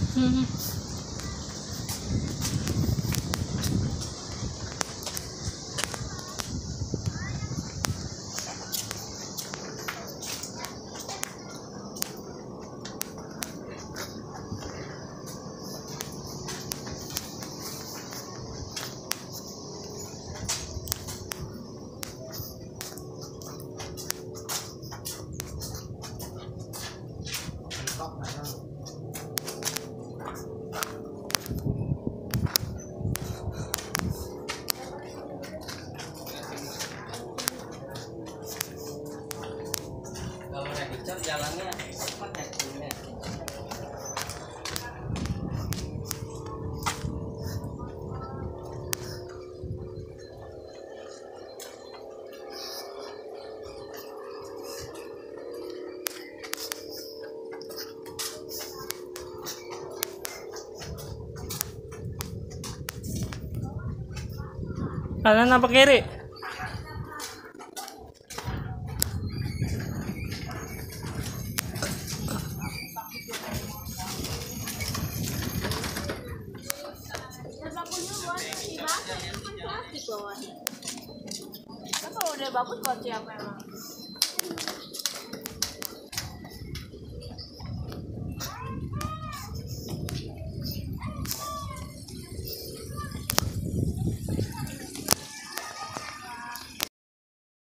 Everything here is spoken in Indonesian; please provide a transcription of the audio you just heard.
Hmm. Kalau udah dicor jalannya cepat ya kulitnya. Kanan apa kiri? Bakunya buat si batu, kan plastik bawahnya. Kan kalau udah bagus buat siapa emang?